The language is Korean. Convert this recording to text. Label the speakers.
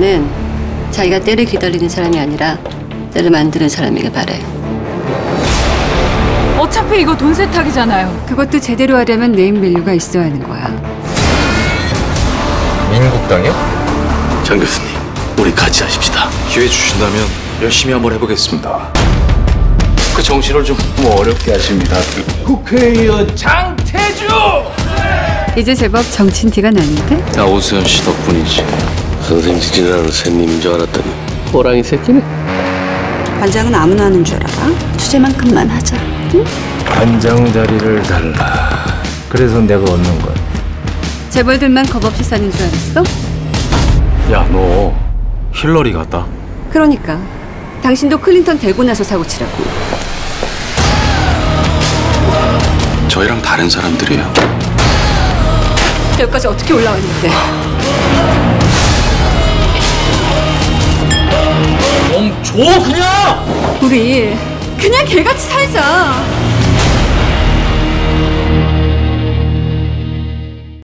Speaker 1: 대통령은 자기가 때를 기다리는 사람이 아니라 때를 만드는 사람이길 바래.
Speaker 2: 어차피 이거 돈 세탁이잖아요.
Speaker 1: 그것도 제대로 하려면 네임밸류가 있어야 하는 거야.
Speaker 3: 민국당이요?
Speaker 4: 장 교수님, 우리 같이 하십시다.
Speaker 3: 기회 주신다면 열심히 한번 해보겠습니다.
Speaker 4: 그 정신을 좀 어렵게 하십니다.
Speaker 5: 국회의원 장태주!
Speaker 1: 이제 제법 정친 티가 나는데?
Speaker 4: 나 오수연 씨 덕분이지. 선생 지지라는 새님인 줄 알았더니 호랑이 새끼네.
Speaker 1: 관장은 아무나 하는 줄 알아? 주제만큼만 하자. 응?
Speaker 5: 관장 자리를 달라. 그래서 내가 얻는 건
Speaker 1: 재벌들만 겁없이 사는 줄 알았어?
Speaker 3: 야, 너 힐러리 같다.
Speaker 1: 그러니까 당신도 클린턴 되고 나서 사고치라고.
Speaker 4: 저희랑 다른 사람들이에요.
Speaker 1: 여기까지 어떻게 올라왔는데?
Speaker 5: 줘 그냥!
Speaker 1: 우리 그냥 개같이 살자.